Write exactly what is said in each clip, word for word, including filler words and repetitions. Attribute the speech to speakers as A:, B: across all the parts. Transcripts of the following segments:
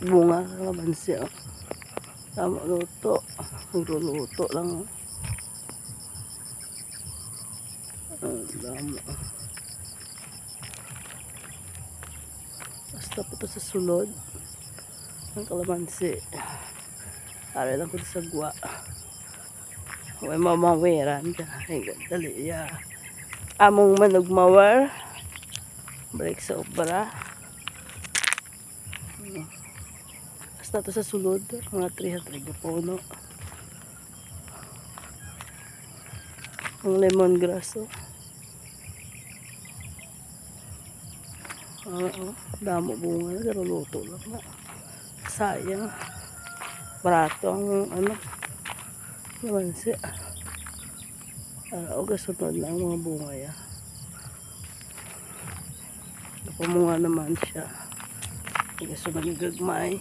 A: bunga kalamansi. Oh. Tama luto. Nagluluto lang. Oh. Damo. Basta po ito sa sulod ng kalamansi. Ari lang ko sa gwa. May mamawiran ka. Ay, dali ya. Among manugmawar. Balik sa obra. Basta ito sa sulod. Mga three hundred na puno. Ang lemongrass. Oh. Oo, damo bunga na, pero luto lang na. Sayang. Barato ang ano, kalamansi. Uh, o kasunod na ang mga bunga ya. Napamunga naman siya. Kasunod ng gagmay.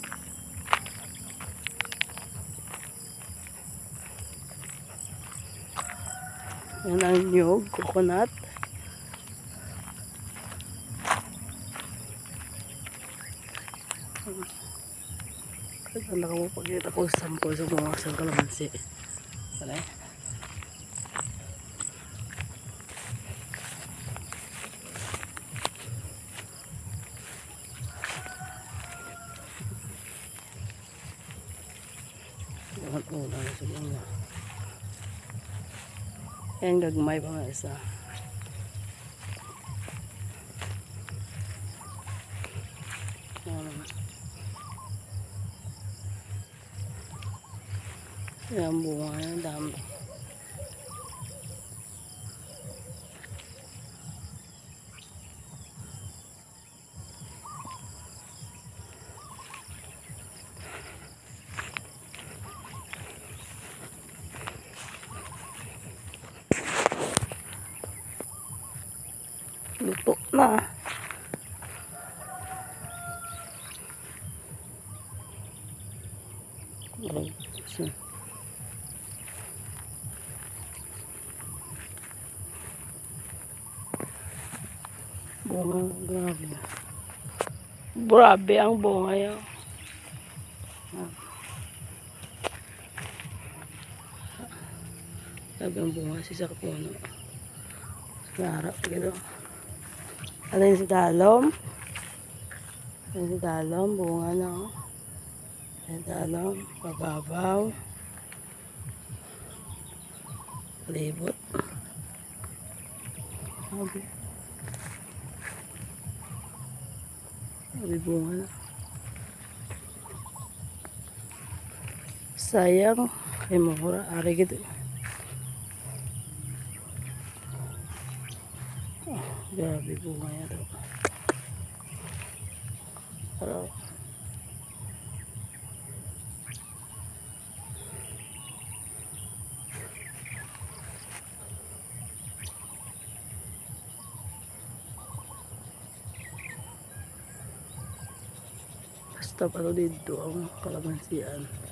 A: Yan ang nyug, coconut. Kaya ko pagkita ko sample sa mga sang kalamansi. Wala eh. Una na sa mga. Yan gagmay pa nga isa. Yan bunga yan, dami. Luto na. So, bunga, grabe. Grabe ang bunga yan. Grabe ang bunga si Sarpuno. Sa harap gito. Ano yung si Dalom? Ano si Dalom? Bunga na. Oh. Ano si Dalom? Pababaw. Libot. Sabi. Sabi bunga na. Sayang. Ay mura. Ari gitu. Oh, grabe bunga yan. Pero basta pa dito ang kalamansian.